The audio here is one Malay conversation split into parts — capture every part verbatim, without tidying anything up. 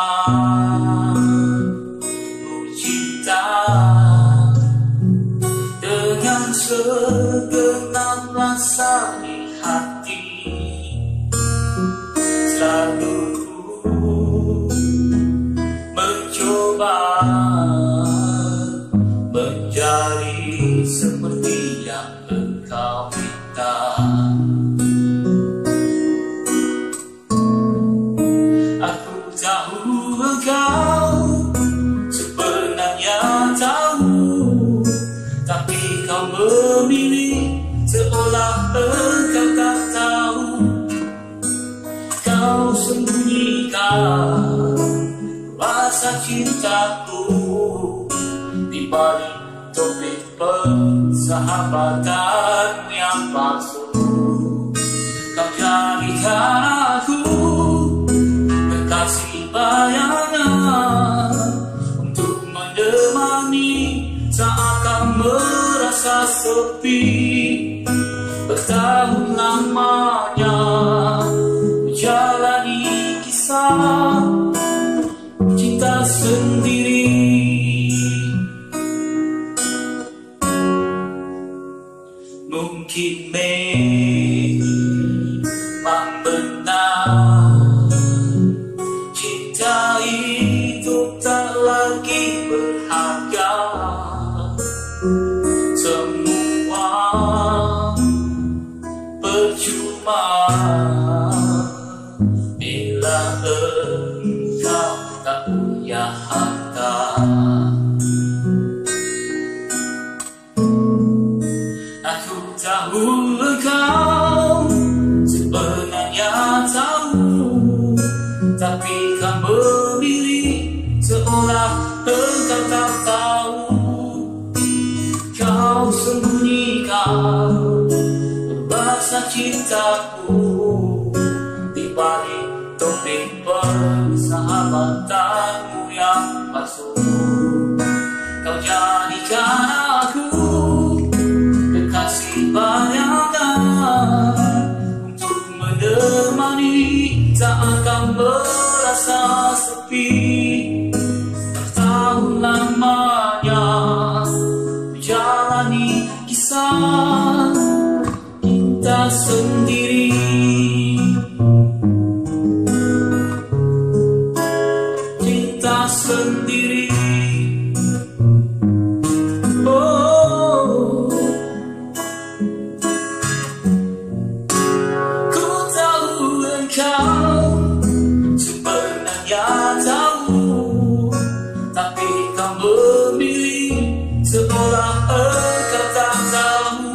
ku cinta dengan segenap rasa di hati. Selalu ku mencoba menjadi seperti yang engkau minta. Aku tahu engkau sebenarnya tahu, tapi kau memilih seolah engkau tak tahu. Kau sembunyikan rasa cintaku di balik topik persahabatan yang palsu. Kau jadikan aku kekasih bayangan untuk menemani saat kau merasa sepi. Bertahun lamanya menjalani kisah cinta sendiri. Mungkin memang benar cinta itu tak lagi berharga. Semua percuma bila engkau tak punya harta. Aku tahu engkau sebenarnya tahu, tapi kau memilih seolah engkau tak tahu. Kau sembunyikan rasa cintaku di balik topik persahabatanmu yang palsu. Kau jadikan aku kekasih bayangan untuk menemani saat kau merasa sepi. Bertahun lamanya menjalani kisah cinta sendiri. Cinta sendiri. Oh, ku tahu engkau sebenarnya tahu, tapi kau memilih seolah engkau tak tahu.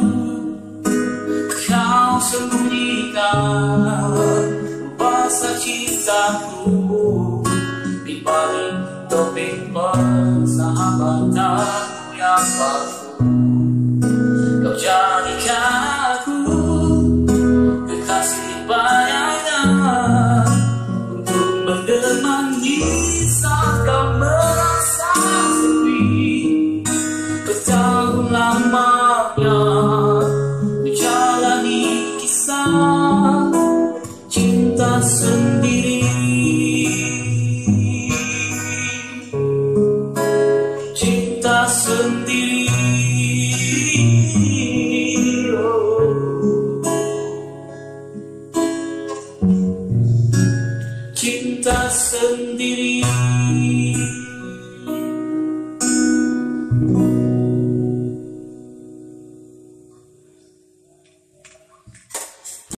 Kau sembunyikan rasa cintaku di balik topik persahabatanmu yang palsu. Kau jadikan aku kekasih bayangan untuk menemani saat kau merasa sepi. Bertahun lamanya menjalani kisah cinta sendiri. Cinta sendiri. Oh. Cinta sendiri.